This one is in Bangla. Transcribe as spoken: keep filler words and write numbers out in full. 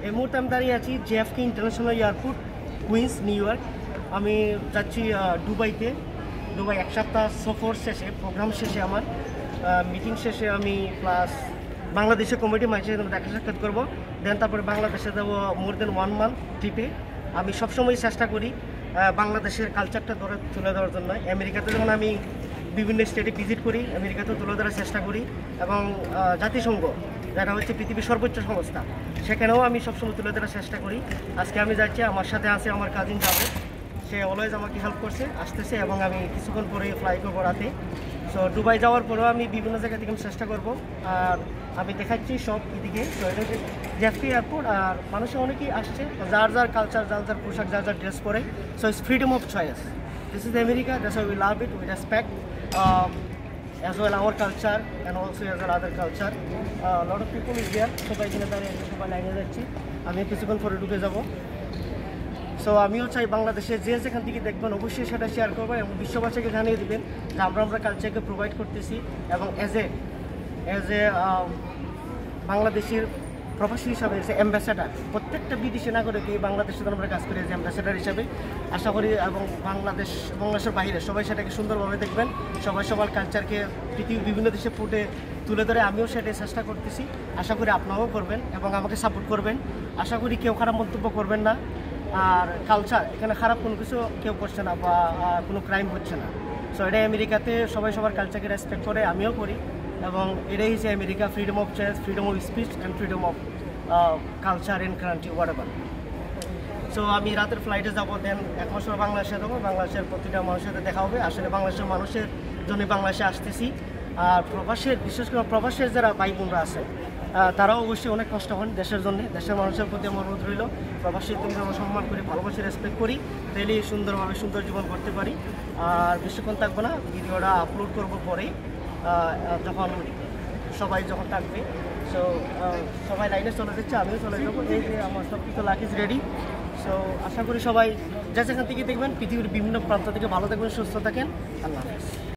এই মুহূর্তে আমি দাঁড়িয়ে আছি JFK international airport, Queens, New York. আমি যাচ্ছি দুবাইতে। দুবাই এক সপ্তাহ সফর শেষে, প্রোগ্রাম শেষে, আমার মিটিং শেষে আমি প্লাস বাংলাদেশের কমিটি মানুষের দেখা সাক্ষাৎ করবো। দেন তারপরে বাংলাদেশে যাবো মোর দেন ওয়ান মান্থ ট্রিপে। আমি সবসময় চেষ্টা করি বাংলাদেশের কালচারটা ধরে তুলে দেওয়ার জন্য। আমেরিকাতে যখন আমি বিভিন্ন স্টেটে ভিজিট করি, আমেরিকাতেও তুলে ধরার চেষ্টা করি, এবং জাতিসংঘ যেটা হচ্ছে পৃথিবীর সর্বোচ্চ সংস্থা, সেখানেও আমি সবসময় তুলে ধরার চেষ্টা করি। আজকে আমি যাচ্ছি, আমার সাথে আছে আমার কাজিন জাভেদ। সে অলওয়েজ আমাকে হেল্প করছে, আসতেছে, এবং আমি কিছুক্ষণ পরে ফ্লাই করবো রাতে। সো দুবাই যাওয়ার পরেও আমি বিভিন্ন জায়গা থেকে চেষ্টা করবো। আর আমি দেখাচ্ছি সব এদিকে। তো এটা হচ্ছে জেএফকে এয়ারপোর্ট। আর মানুষে অনেকেই আসছে, যার যার কালচার, যার যার পোশাক, যার যার ড্রেস পরে। So it's freedom of choice. This is America, that's why we love it, we respect as well our culture and also as well other culture. A uh, lot of people is there. সবাই এখানে দাঁড়িয়ে আছে, সবাই লাইনে যাচ্ছি। আমি কিছুক্ষণ পরে ঢুকে যাব। সো আমিও চাই বাংলাদেশে যে যেখান থেকে দেখবেন অবশ্যই সেটা শেয়ার করবেন এবং বিশ্ববাসীকে জানিয়ে দেবেন যে আমরা আমরা কালচারকে প্রোভাইড করতেছি। এবং অ্যাজ এ অ্যাজ এ বাংলাদেশের প্রবাসী হিসাবে, এসে অ্যাম্বাসেডার, প্রত্যেকটা বিদেশি নাগরিক এই বাংলাদেশে আমরা কাজ করি যে অ্যাম্বাসেডার হিসাবে। আশা করি এবং বাংলাদেশ বাংলাদেশের বাইরে সবাই সেটাকে সুন্দরভাবে দেখবেন। সবাই সবার কালচারকে পৃথিবীর বিভিন্ন দেশে ফুটে তুলে ধরে আমিও সেটাই চেষ্টা করতেছি। আশা করি আপনারাও করবেন এবং আমাকে সাপোর্ট করবেন। আশা করি কেউ খারাপ মন্তব্য করবেন না। আর কালচার এখানে খারাপ কোনো কিছু কেউ করছে না বা কোনো ক্রাইম হচ্ছে না। সো এটাই আমেরিকাতে সবাই সবার কালচারকে রেসপেক্ট করে, আমিও করি। এবং এটাই হচ্ছে America, freedom of choice, freedom of speech and freedom of culture and country whatever. So আমি রাতের ফ্লাইটে যাবো, দেন এক মাস পর বাংলাদেশে যাবো। বাংলাদেশের প্রতিটা মানুষের সাথে দেখা হবে। আসলে বাংলাদেশের মানুষের জন্য বাংলাদেশে আসতেছি। আর প্রবাসের, বিশেষ করে প্রবাসের যারা ভাই বোনরা আছে, তারাও অবশ্যই অনেক কষ্ট হন দেশের জন্য। দেশের মানুষের প্রতি আমার অনুরোধ রইল, প্রবাসীদের আমরা সম্মান করি, ভালোবাসি, রেসপেক্ট করি, তাইলেই সুন্দরভাবে সুন্দর জীবন করতে পারি। আর বেশিক্ষণ থাকবো না, ভিডিওটা আপলোড করবো পরে, যখন সবাই যখন থাকবে। সো সবাই লাইনে চলে যাচ্ছে, আমিও চলে যাবো। এই যে আমার সব কিছু লাগেজ রেডি। সো আশা করি সবাই যে যেখান থেকে দেখবেন পৃথিবীর বিভিন্ন প্রান্ত থেকে ভালো থাকবেন, সুস্থ থাকেন। আল্লাহ হাফেজ।